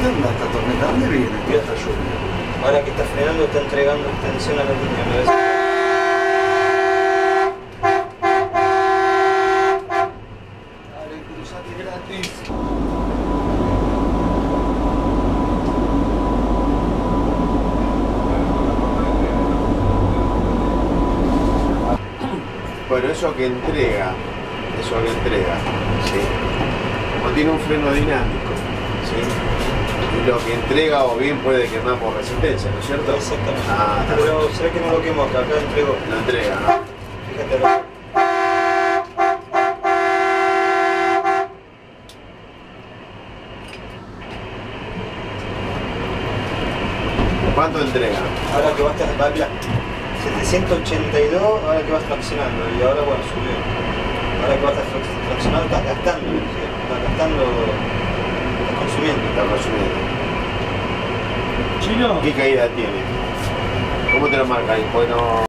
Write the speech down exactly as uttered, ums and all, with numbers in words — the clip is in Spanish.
onda esta tormenta? ¿Dónde viene toda esta lluvia? Ahora que está frenando, está entregando extensión a la línea. ¿Me ves? Dale, cruzate gratis. Bueno, eso que entrega, eso que entrega, ¿sí? Como tiene un freno dinámico, ¿sí? Y lo que entrega o bien puede quemar por resistencia, ¿no es cierto? Exactamente. Ah, está Pero bien. se ve que no lo quemo acá, acá entrego. Lo entrega, ¿no? Fíjate acá. ¿Cuánto entrega? Ahora que va a estar, va a setecientos ochenta y dos, ahora que vas traccionando, y ahora bueno, subió. Ahora que vas a estar traccionando, estás gastando energía, estás gastando, estás consumiendo. Está consumiendo. Chino. ¿Qué caída tiene? ¿Cómo te lo marca ahí? Bueno.